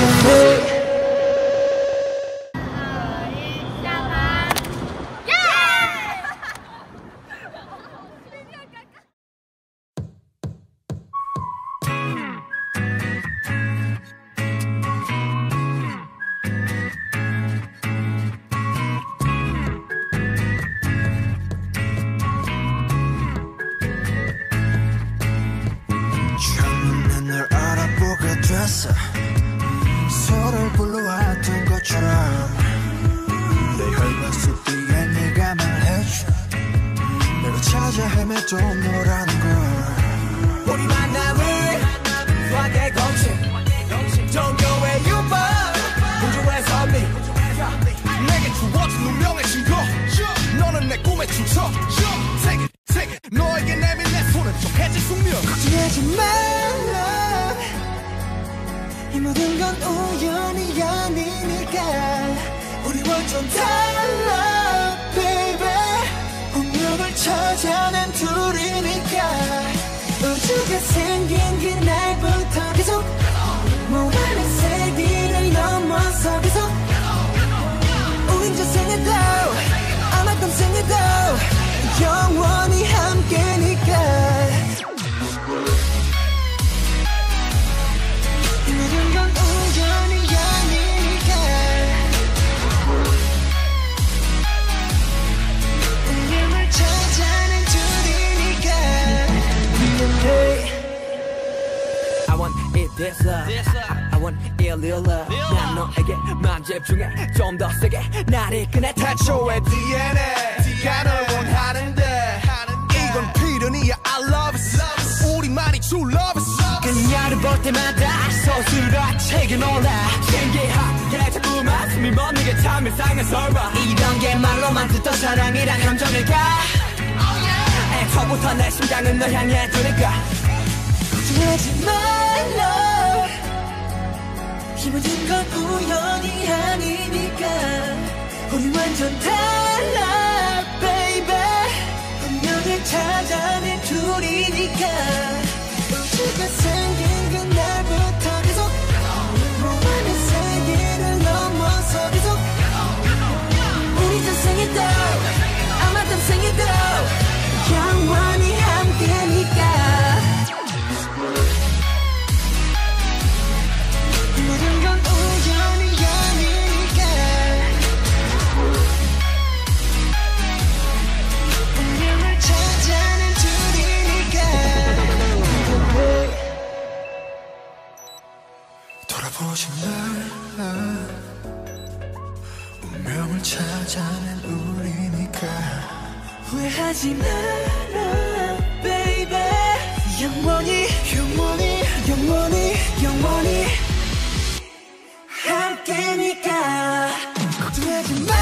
서로를 불러왔던 것처럼 내 혈관 속 뒤에 네가 말해줘 내가 찾아 헤매도 너라는 걸 우리 만남을 수학의 공식 종교의 유법 우주의 선미 내게 주어진 운명의 증거 너는 내 꿈의 출처 Take it 너에게 내민 내 손은 좀 해질 숙명 걱정하지 말라 이 모든 건 우연이 아니니까 우리 완전 달라 baby 운명을 찾아낸 둘이니까 우주가 생긴 그날부터 계속 모아낸 세기를 넘어서 계속 우린 저 생에도 아마 다음 생에도 영원히 함께니까 This love, I want a little love 난 너에게만 집중해 좀 더 세게 날 이끄네 태초의 DNA가 널 원하는데 이건 필연이야 I love it 우리만이 true love it 그녀를 볼 때마다 서술아 책에 놀라 신기하게 자꾸만 숨이 멎는 게 참 일상의 설마 이런 게 말로만 듣던 사랑이란 감정일까 애초부터 내 심장은 널 향해 두니까 걱정하지 말라 이 모든 건 우연이 아니니까 우리 완전 달라 baby 운명을 찾아낸 둘이니까 우주가 생긴 그날부터 계속 모아낸 세계를 넘어서 계속 우리 저 생에도 아마 다음 생에도 영원히 함께니까 돌아보지 말라 운명을 찾아낸 우리니까 후회하지 마라 baby 영원히 영원히 영원히 영원히 함께니까 걱정하지 마